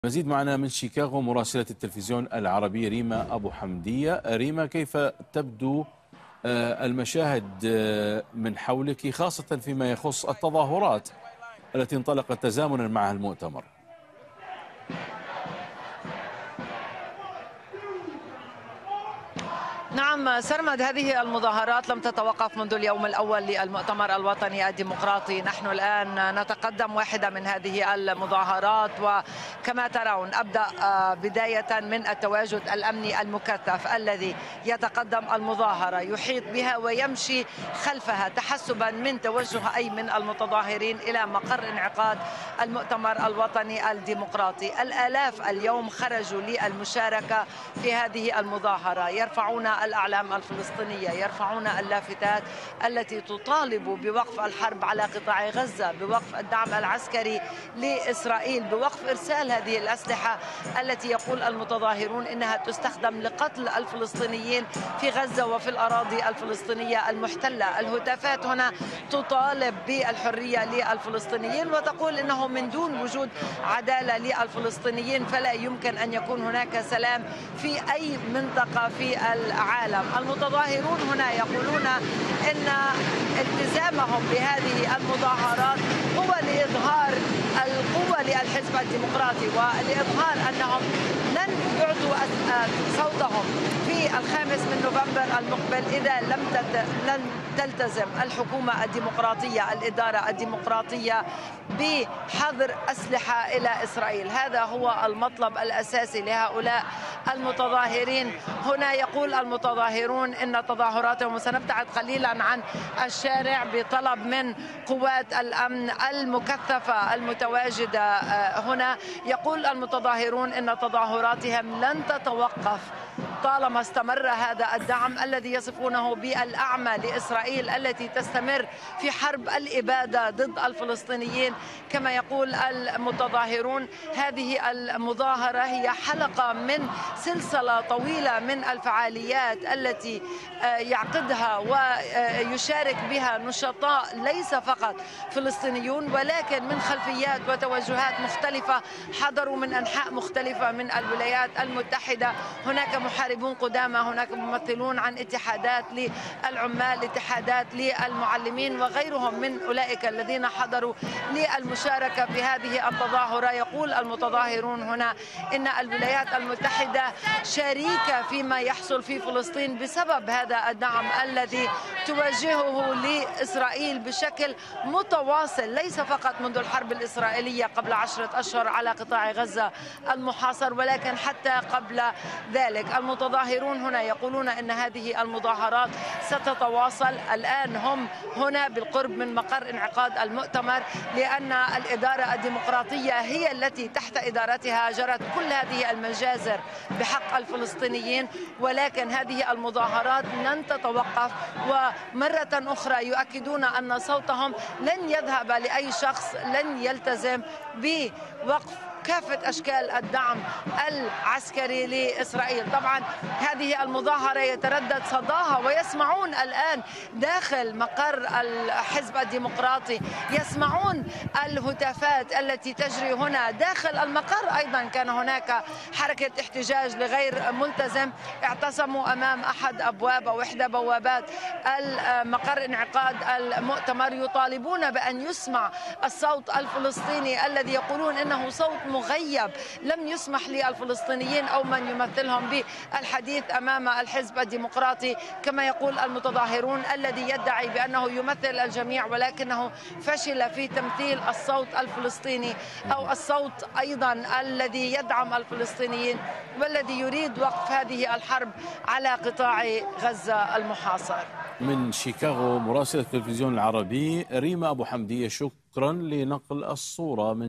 مزيد معنا من شيكاغو مراسلة التلفزيون العربي ريما أبو حمدية. ريما، كيف تبدو المشاهد من حولك، خاصة فيما يخص التظاهرات التي انطلقت تزامنا مع المؤتمر؟ نعم سرمد، هذه المظاهرات لم تتوقف منذ اليوم الأول للمؤتمر الوطني الديمقراطي. نحن الآن نتقدم واحدة من هذه المظاهرات، وكما ترون أبدأ بداية من التواجد الأمني المكثف الذي يتقدم المظاهرة، يحيط بها ويمشي خلفها تحسبا من توجه أي من المتظاهرين إلى مقر انعقاد المؤتمر الوطني الديمقراطي. الآلاف اليوم خرجوا للمشاركة في هذه المظاهرة، يرفعون الأعلام الفلسطينية، يرفعون اللافتات التي تطالب بوقف الحرب على قطاع غزة، بوقف الدعم العسكري لإسرائيل، بوقف إرسال هذه الأسلحة التي يقول المتظاهرون إنها تستخدم لقتل الفلسطينيين في غزة وفي الأراضي الفلسطينية المحتلة. الهتافات هنا تطالب بالحرية للفلسطينيين وتقول إنه من دون وجود عدالة للفلسطينيين فلا يمكن أن يكون هناك سلام في أي منطقة في العالم. المتظاهرون هنا يقولون إن التزامهم بهذه المظاهرات هو لإظهار القوة للحزب الديمقراطي ولإظهار أنهم لن يعطوا صوتهم في 5 نوفمبر المقبل إذا لن تلتزم الحكومة الديمقراطية، الإدارة الديمقراطية، بحظر أسلحة إلى إسرائيل. هذا هو المطلب الأساسي لهؤلاء المتظاهرين. هنا يقول المتظاهرون إن تظاهراتهم، وسنبتعد قليلا عن الشارع، بطلب من قوات الأمن المكثفة المتواجدة هنا. يقول المتظاهرون إن تظاهراتهم لن تتوقف طالما استمر هذا الدعم الذي يصفونه بالأعمى لإسرائيل التي تستمر في حرب الإبادة ضد الفلسطينيين. كما يقول المتظاهرون هذه المظاهرة هي حلقة من سلسلة طويلة من الفعاليات التي يعقدها ويشارك بها نشطاء ليس فقط فلسطينيون ولكن من خلفيات وتوجهات مختلفة، حضروا من أنحاء مختلفة من الولايات المتحدة. هناك محاربون قدامى، هناك ممثلون عن اتحادات للعمال، اتحادات للمعلمين وغيرهم من أولئك الذين حضروا للمشاركة في هذه التظاهرة. يقول المتظاهرون هنا إن الولايات المتحدة شريكة فيما يحصل في فلسطين بسبب هذا الدعم الذي توجهه لإسرائيل بشكل متواصل، ليس فقط منذ الحرب الإسرائيلية قبل 10 أشهر على قطاع غزة المحاصر ولكن حتى قبل ذلك. المتظاهرون هنا يقولون أن هذه المظاهرات ستتواصل. الآن هم هنا بالقرب من مقر انعقاد المؤتمر لأن الإدارة الديمقراطية هي التي تحت إدارتها جرت كل هذه المجازر بحق الفلسطينيين، ولكن هذه المظاهرات لن تتوقف. ومرة أخرى يؤكدون أن صوتهم لن يذهب لأي شخص لن يلتزم بوقف كافة أشكال الدعم العسكري لإسرائيل. طبعا هذه المظاهرة يتردد صداها ويسمعون الآن داخل مقر الحزب الديمقراطي، يسمعون الهتافات التي تجري هنا داخل المقر. أيضا كان هناك حركة احتجاج لغير ملتزم، اعتصموا أمام أحد أبواب أو إحدى بوابات المقر انعقاد المؤتمر، يطالبون بأن يسمع الصوت الفلسطيني الذي يقولون إنه صوت مغيب، لم يسمح للفلسطينيين أو من يمثلهم بالحديث أمام الحزب الديمقراطي. كما يقول المتظاهرون الذي يدعي بأنه يمثل الجميع ولكنه فشل في تمثيل الصوت الفلسطيني أو الصوت أيضا الذي يدعم الفلسطينيين والذي يريد وقف هذه الحرب على قطاع غزة المحاصر. من شيكاغو مراسلة التلفزيون العربي ريما أبو حمدية، شكرا لنقل الصورة من